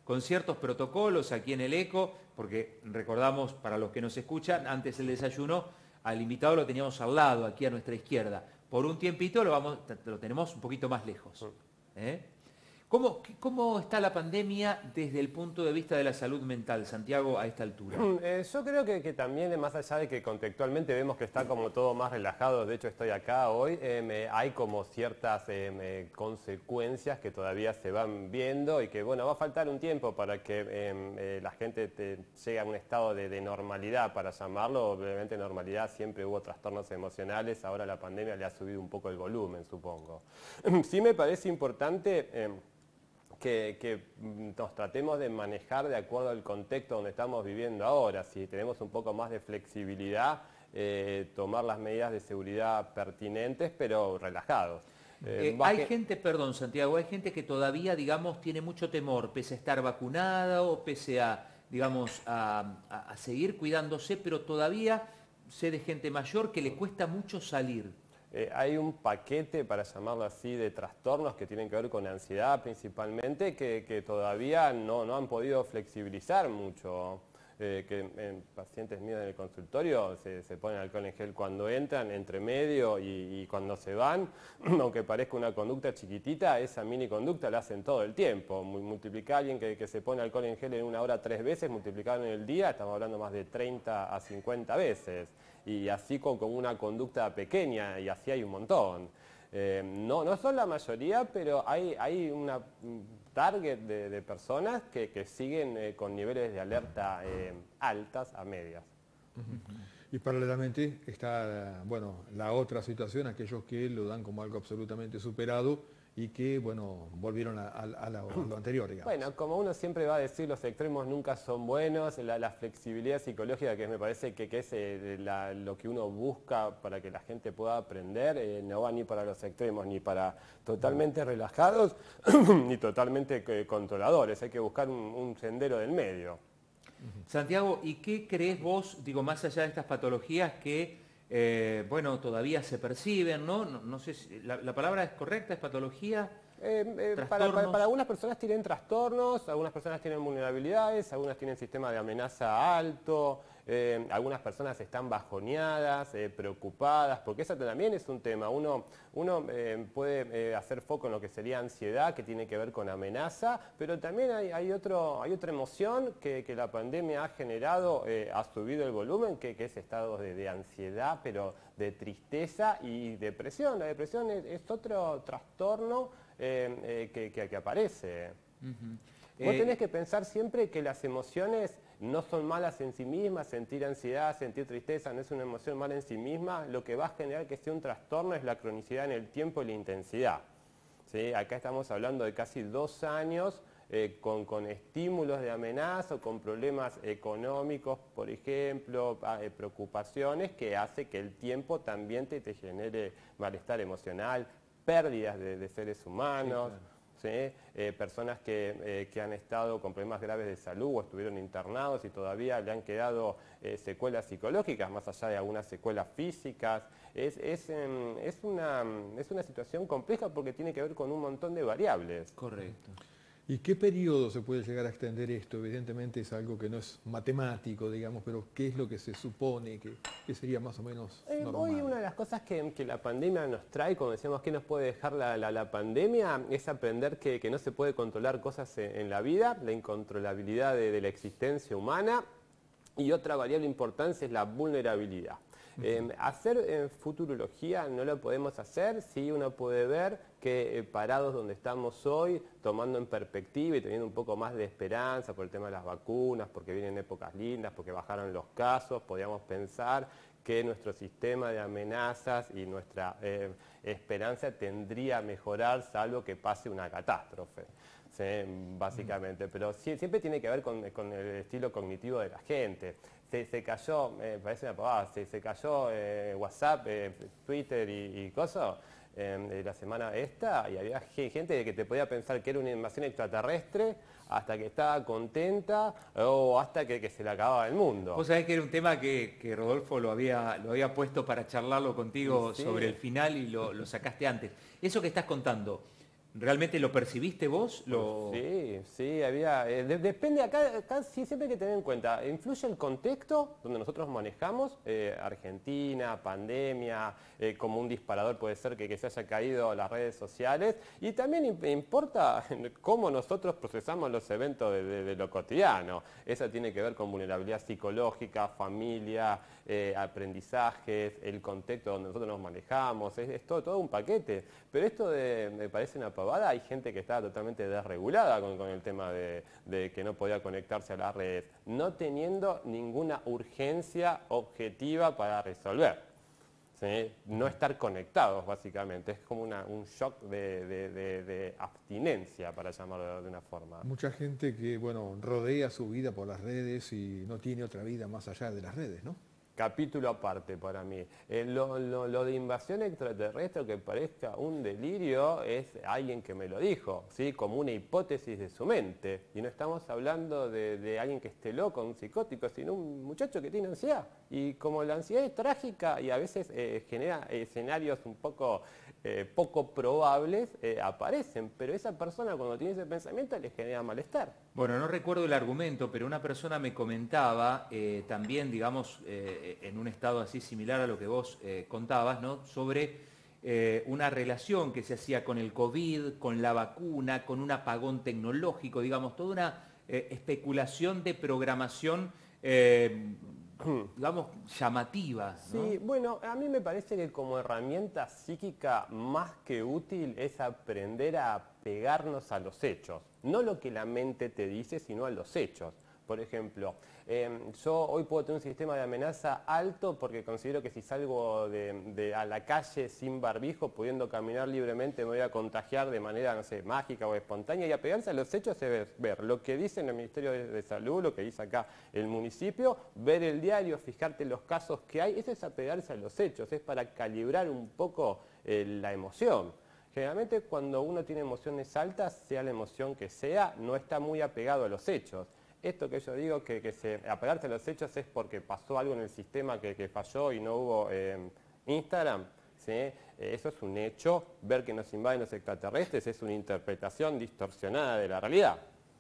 con ciertos protocolos aquí en el ECO, porque recordamos, para los que nos escuchan, antes del desayuno, al invitado lo teníamos al lado, aquí a nuestra izquierda. Por un tiempito lo tenemos un poquito más lejos. ¿Eh? ¿Cómo está la pandemia desde el punto de vista de la salud mental, Santiago, a esta altura? Yo creo que también, más allá de que contextualmente vemos que está como todo más relajado, de hecho estoy acá hoy, hay como ciertas consecuencias que todavía se van viendo y que bueno, va a faltar un tiempo para que la gente llegue a un estado de normalidad, para llamarlo. Obviamente normalidad, siempre hubo trastornos emocionales, ahora la pandemia le ha subido un poco el volumen, supongo. Sí me parece importante que nos tratemos de manejar de acuerdo al contexto donde estamos viviendo ahora. Si tenemos un poco más de flexibilidad, tomar las medidas de seguridad pertinentes, pero relajados. Hay gente, perdón Santiago, hay gente que todavía, digamos, tiene mucho temor, pese a estar vacunada o pese a, digamos, a seguir cuidándose, pero todavía sé de gente mayor que le cuesta mucho salir. Hay un paquete, para llamarlo así, de trastornos que tienen que ver con ansiedad principalmente, que todavía no han podido flexibilizar mucho. Pacientes míos en el consultorio se ponen alcohol en gel cuando entran, entre medio y cuando se van, aunque parezca una conducta chiquitita, esa mini conducta la hacen todo el tiempo. Multiplicar a alguien que se pone alcohol en gel en una hora 3 veces, multiplicarlo en el día, estamos hablando más de 30 a 50 veces. Y así con una conducta pequeña, y así hay un montón. No son la mayoría, pero hay una target de personas que siguen con niveles de alerta altas a medias. Y paralelamente está, bueno, la otra situación, aquellos que lo dan como algo absolutamente superado y que, bueno, volvieron a lo anterior, digamos. Bueno, como uno siempre va a decir, los extremos nunca son buenos. La flexibilidad psicológica, que me parece que es lo que uno busca para que la gente pueda aprender, no va ni para los extremos, ni para totalmente relajados, ni totalmente controladores. Hay que buscar un sendero del medio. Santiago, ¿y qué crees vos, digo, más allá de estas patologías que, bueno, todavía se perciben, ¿no? No sé si la palabra es correcta, es patología. Para algunas personas tienen trastornos, algunas personas tienen vulnerabilidades, algunas tienen sistema de amenaza alto, algunas personas están bajoneadas, preocupadas, porque eso también es un tema. Uno puede hacer foco en lo que sería ansiedad, que tiene que ver con amenaza, pero también hay otra emoción que la pandemia ha generado, ha subido el volumen, que es estados de ansiedad, pero de tristeza y depresión. La depresión es otro trastorno que aparece. Vos tenés que pensar siempre que las emociones no son malas en sí mismas. Sentir ansiedad, sentir tristeza no es una emoción mala en sí misma. Lo que va a generar que sea un trastorno es la cronicidad en el tiempo y la intensidad. ¿Sí? Acá estamos hablando de casi 2 años con estímulos de amenaza, con problemas económicos, por ejemplo, preocupaciones, que hace que el tiempo también te genere malestar emocional, pérdidas de seres humanos. Sí, claro. ¿Sí? Personas que han estado con problemas graves de salud o estuvieron internados y todavía le han quedado secuelas psicológicas, más allá de algunas secuelas físicas. Es una situación compleja porque tiene que ver con un montón de variables. Correcto. ¿Y qué periodo se puede llegar a extender esto? Evidentemente es algo que no es matemático, digamos, pero ¿qué es lo que se supone que sería más o menos normal? Hoy una de las cosas que la pandemia nos trae, como decíamos, ¿qué nos puede dejar la pandemia? Es aprender que no se puede controlar cosas en la vida, la incontrolabilidad de la existencia humana, y otra variable importante es la vulnerabilidad. Hacer futurología no lo podemos hacer si uno puede ver que parados donde estamos hoy, tomando en perspectiva y teniendo un poco más de esperanza por el tema de las vacunas, porque vienen épocas lindas, porque bajaron los casos, podríamos pensar que nuestro sistema de amenazas y nuestra esperanza tendría a mejorar, salvo que pase una catástrofe. Sí, básicamente, pero siempre tiene que ver con el estilo cognitivo de la gente. Se cayó, parece una pavada, se cayó WhatsApp, Twitter y cosas la semana esta, y había gente que te podía pensar que era una invasión extraterrestre hasta que estaba contenta o hasta que se le acababa el mundo. Vos sabés que era un tema que Rodolfo lo había puesto para charlarlo contigo, sí, sobre el final, y lo sacaste antes. Eso que estás contando, ¿Realmente lo percibiste vos? Sí, había... depende, acá sí, siempre hay que tener en cuenta, influye el contexto donde nosotros manejamos, Argentina, pandemia, como un disparador puede ser que se haya caído las redes sociales, y también importa cómo nosotros procesamos los eventos de lo cotidiano. Eso tiene que ver con vulnerabilidad psicológica, familia, aprendizajes, el contexto donde nosotros nos manejamos, es todo un paquete. Pero esto me parece una pavada, hay gente que está totalmente desregulada con el tema de que no podía conectarse a las redes, no teniendo ninguna urgencia objetiva para resolver. ¿Sí? No estar conectados, básicamente, es como un shock de abstinencia, para llamarlo de una forma. Mucha gente que, bueno, rodea su vida por las redes y no tiene otra vida más allá de las redes, ¿no? Capítulo aparte para mí. Lo de invasión extraterrestre, que parezca un delirio, es alguien que me lo dijo, ¿sí? Como una hipótesis de su mente. Y no estamos hablando de alguien que esté loco, un psicótico, sino un muchacho que tiene ansiedad. Y como la ansiedad es trágica y a veces genera escenarios un poco probables, aparecen. Pero esa persona cuando tiene ese pensamiento le genera malestar. Bueno, no recuerdo el argumento, pero una persona me comentaba también, digamos, en un estado así similar a lo que vos contabas, ¿no? Sobre una relación que se hacía con el COVID, con la vacuna, con un apagón tecnológico, digamos, toda una especulación de programación, digamos, llamativa, ¿no? Sí, bueno, a mí me parece que como herramienta psíquica más que útil es aprender a pegarnos a los hechos. No lo que la mente te dice, sino a los hechos. Por ejemplo, yo hoy puedo tener un sistema de amenaza alto porque considero que si salgo a la calle sin barbijo, pudiendo caminar libremente, me voy a contagiar de manera, no sé, mágica o espontánea. Y apegarse a los hechos es ver lo que dice en el Ministerio de Salud, lo que dice acá el municipio, ver el diario, fijarte los casos que hay. Eso es apegarse a los hechos, es para calibrar un poco la emoción. Generalmente cuando uno tiene emociones altas, sea la emoción que sea, no está muy apegado a los hechos. Esto que yo digo, que apegarse a los hechos es porque pasó algo en el sistema que falló y no hubo Instagram, ¿sí? Eso es un hecho. Ver que nos invaden los extraterrestres es una interpretación distorsionada de la realidad.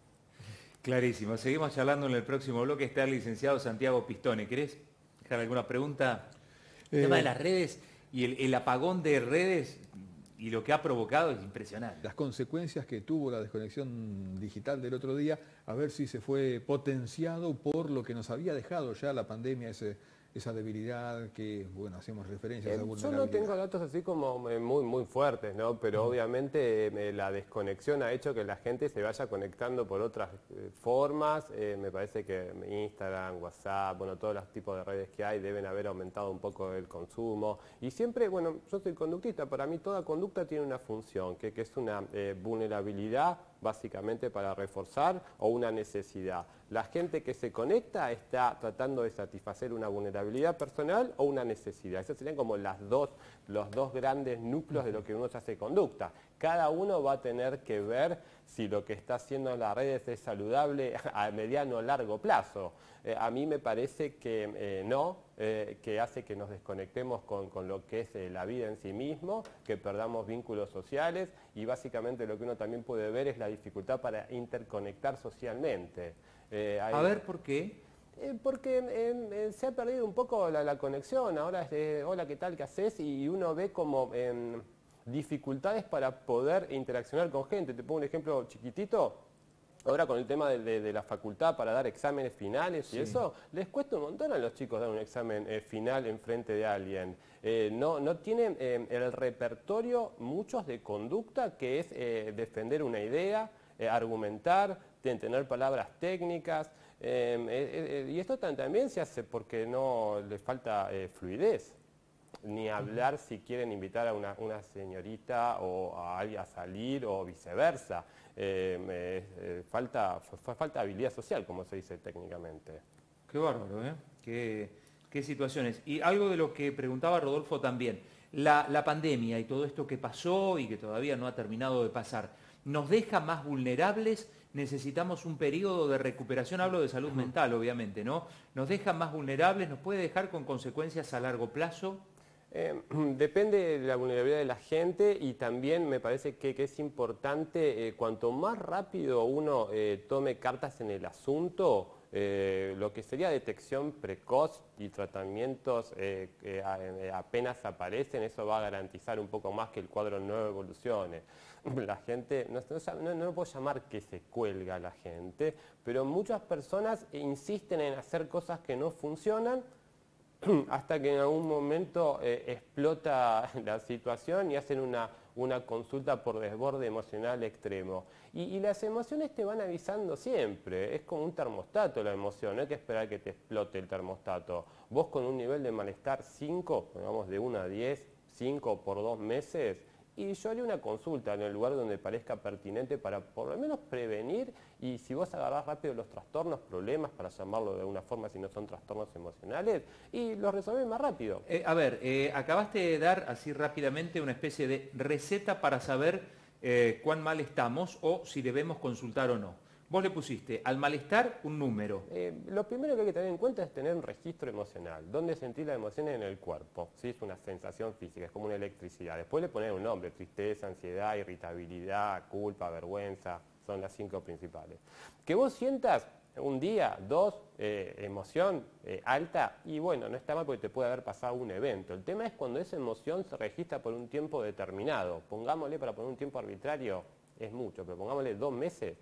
Clarísimo. Seguimos charlando en el próximo bloque. Está el licenciado Santiago Pistone. ¿Querés dejar alguna pregunta? El tema de las redes y el apagón de redes y lo que ha provocado es impresionante. Las consecuencias que tuvo la desconexión digital del otro día, a ver si se fue potenciado por lo que nos había dejado ya la pandemia, esa debilidad que, bueno, hacemos referencias a vulnerabilidad. Yo no tengo datos así como muy fuertes, ¿no? Pero obviamente la desconexión ha hecho que la gente se vaya conectando por otras formas. Me parece que Instagram, WhatsApp, bueno, todos los tipos de redes que hay deben haber aumentado un poco el consumo. Y siempre, bueno, yo soy conductista, para mí toda conducta tiene una función, que es una vulnerabilidad básicamente para reforzar o una necesidad. La gente que se conecta está tratando de satisfacer una vulnerabilidad personal o una necesidad. Esos serían como los dos grandes núcleos de lo que uno hace conducta. Cada uno va a tener que ver si lo que está haciendo en las redes es saludable a mediano o largo plazo. A mí me parece que no, que hace que nos desconectemos con lo que es la vida en sí mismo, que perdamos vínculos sociales y básicamente lo que uno también puede ver es la dificultad para interconectar socialmente. A ver, ¿por qué? Porque se ha perdido un poco la conexión. Ahora es de hola, ¿qué tal? ¿Qué haces? Y uno ve como dificultades para poder interaccionar con gente. Te pongo un ejemplo chiquitito. Ahora con el tema de la facultad para dar exámenes finales y eso, les cuesta un montón a los chicos dar un examen final en frente de alguien. No tienen el repertorio muchos de conducta que es defender una idea, argumentar, tener palabras técnicas. Y esto también se hace porque no les falta fluidez. Ni hablar si quieren invitar a una señorita o a alguien a salir o viceversa. Falta habilidad social, como se dice técnicamente. Qué bárbaro, ¿eh? Qué situaciones. Y algo de lo que preguntaba Rodolfo también, la pandemia y todo esto que pasó y que todavía no ha terminado de pasar, ¿nos deja más vulnerables? Necesitamos un periodo de recuperación, hablo de salud mental obviamente, ¿no? ¿Nos deja más vulnerables? ¿Nos puede dejar con consecuencias a largo plazo? Depende de la vulnerabilidad de la gente y también me parece que es importante, cuanto más rápido uno tome cartas en el asunto, lo que sería detección precoz y tratamientos apenas aparecen, eso va a garantizar un poco más que el cuadro no evolucione. La gente, no puedo llamar que se cuelga la gente, pero muchas personas insisten en hacer cosas que no funcionan hasta que en algún momento explota la situación y hacen una consulta por desborde emocional extremo. Y las emociones te van avisando siempre, es como un termostato la emoción, no hay que esperar que te explote el termostato. Vos con un nivel de malestar 5, digamos de 1 a 10, 5 por 2 meses, y yo haría una consulta en el lugar donde parezca pertinente para por lo menos prevenir, y si vos agarrás rápido los trastornos, problemas, para llamarlo de alguna forma si no son trastornos emocionales, y los resolvés más rápido. Acabaste de dar así rápidamente una especie de receta para saber cuán mal estamos o si debemos consultar o no. Vos le pusiste al malestar un número. Lo primero que hay que tener en cuenta es tener un registro emocional, donde sentir las emociones en el cuerpo. ¿Sí? Es una sensación física, es como una electricidad. Después le poner un nombre: tristeza, ansiedad, irritabilidad, culpa, vergüenza, son las 5 principales. Que vos sientas un día, 2, emoción alta, y bueno, no está mal porque te puede haber pasado un evento. El tema es cuando esa emoción se registra por un tiempo determinado. Pongámosle, para poner un tiempo arbitrario, es mucho, pero pongámosle 2 meses.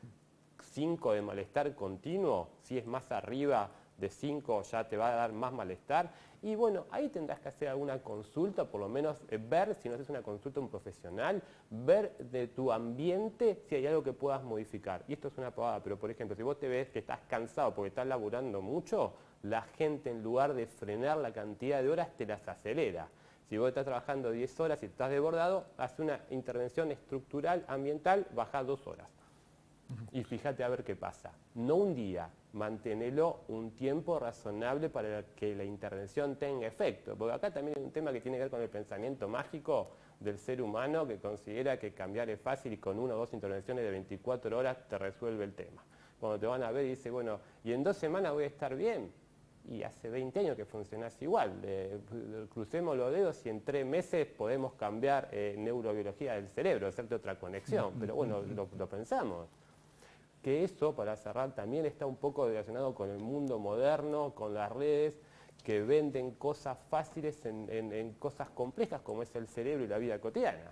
5 de malestar continuo, si es más arriba de 5 ya te va a dar más malestar, y bueno, ahí tendrás que hacer alguna consulta, por lo menos ver, si no haces una consulta a un profesional, ver de tu ambiente si hay algo que puedas modificar. Y esto es una pavada, pero por ejemplo, si vos te ves que estás cansado porque estás laburando mucho, la gente en lugar de frenar la cantidad de horas te las acelera. Si vos estás trabajando 10 horas y estás desbordado, haz una intervención estructural, ambiental, baja 2 horas. Y fíjate a ver qué pasa. No un día, manténelo un tiempo razonable para que la intervención tenga efecto. Porque acá también hay un tema que tiene que ver con el pensamiento mágico del ser humano, que considera que cambiar es fácil y con 1 o 2 intervenciones de 24 horas te resuelve el tema. Cuando te van a ver y dice, bueno, y en 2 semanas voy a estar bien. Y hace 20 años que funcionás igual. Crucemos los dedos y en 3 meses podemos cambiar neurobiología del cerebro, hacerte otra conexión. Pero bueno, lo pensamos. Que eso, para cerrar, también está un poco relacionado con el mundo moderno, con las redes, que venden cosas fáciles en cosas complejas como es el cerebro y la vida cotidiana.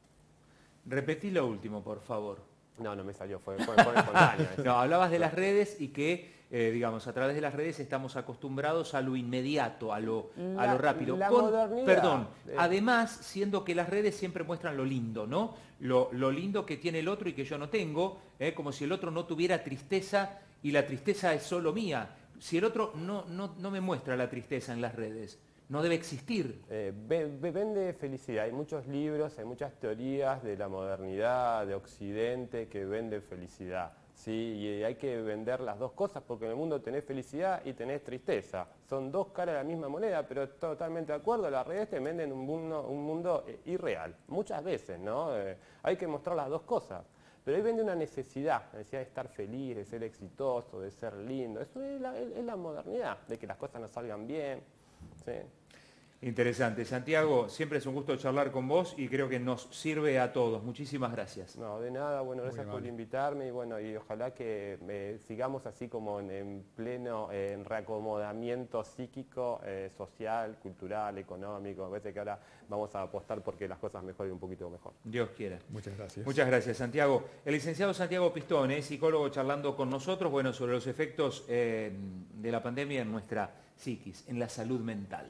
Repetí lo último, por favor. No me salió, fue espontáneo. No, hablabas de las redes y que, digamos, a través de las redes estamos acostumbrados a lo inmediato, a lo rápido. La modernidad. Perdón, además, siendo que las redes siempre muestran lo lindo, ¿no? Lo lindo que tiene el otro y que yo no tengo, como si el otro no tuviera tristeza y la tristeza es solo mía. Si el otro no me muestra la tristeza en las redes, no debe existir. Vende felicidad. Hay muchos libros, hay muchas teorías de la modernidad, de Occidente, que venden felicidad. ¿Sí? Y hay que vender las dos cosas, porque en el mundo tenés felicidad y tenés tristeza. Son 2 caras de la misma moneda, pero totalmente de acuerdo. Las redes te venden un mundo irreal. Muchas veces, ¿no? Hay que mostrar las 2 cosas. Pero ahí vende una necesidad de estar feliz, de ser exitoso, de ser lindo. Eso es la modernidad, de que las cosas nos salgan bien. ¿Sí? Interesante. Santiago, siempre es un gusto charlar con vos y creo que nos sirve a todos. Muchísimas gracias. No, de nada. Bueno, gracias por invitarme y bueno, y ojalá que sigamos así como en pleno reacomodamiento psíquico, social, cultural, económico. Me parece que ahora vamos a apostar porque las cosas mejoren un poquito mejor. Dios quiera. Muchas gracias. Muchas gracias, Santiago. El licenciado Santiago Pistone, psicólogo, charlando con nosotros, bueno, sobre los efectos de la pandemia en nuestra psiquis, en la salud mental.